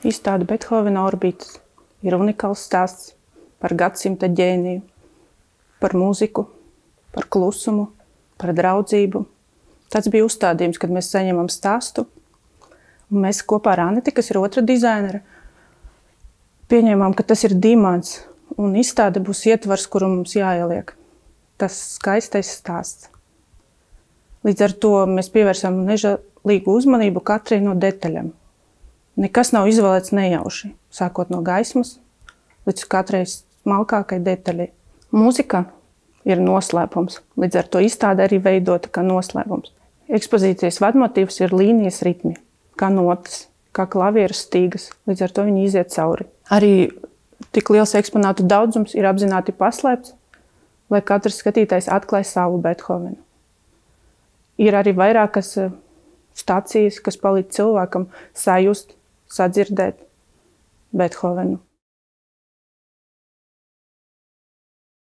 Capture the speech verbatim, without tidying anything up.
izstāde Bethovena orbitas ir unikāls stāsts par gadsimta ģēniju, par mūziku, par klusumu, par draudzību. Tas bija uzstādījums, kad mēs saņemam stāstu, un mēs kopā ar Aneti, kas ir otra dizainere, pieņēmām, ka tas ir dimants, un izstāde būs ietvars, kuru mums jāieliek. Tas skaistais stāsts. Līdz ar to mēs pievērsām nežēlīgu uzmanību katrai no detaļām. Nekas nav izvēlēts nejauši, sākot no gaismas līdz katrai smalkākai detaļai. Mūzika ir noslēpums, līdz ar to izstāde arī veidota kā noslēpums. Ekspozīcijas vadmotīvs ir līnijas ritmi, kā notas, kā klavieru stīgas, līdz ar to viņi iziet cauri. Arī tik liels eksponātu daudzums ir apzināti paslēpts, lai katrs skatītājs atklāj savu Bethovenu. Ir arī vairākas stācijas, kas palīdz cilvēkam sajust, sadzirdēt Bethovenu.